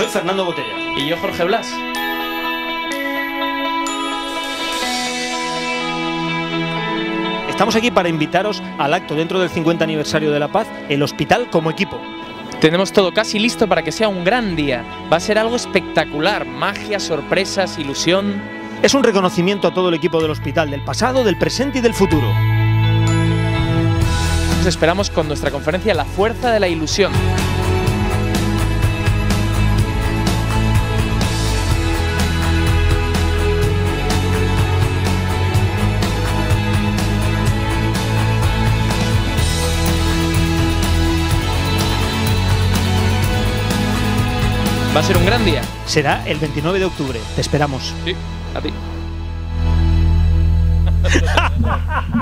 Fernando Botella. Y yo, Jorge Blas. Estamos aquí para invitaros al acto dentro del 50 aniversario de La Paz, el hospital como equipo. Tenemos todo casi listo para que sea un gran día. Va a ser algo espectacular, magia, sorpresas, ilusión. Es un reconocimiento a todo el equipo del hospital, del pasado, del presente y del futuro. Nos esperamos con nuestra conferencia La Fuerza de la Ilusión. Va a ser un gran día. Será el 29 de octubre. Te esperamos. Sí, a ti.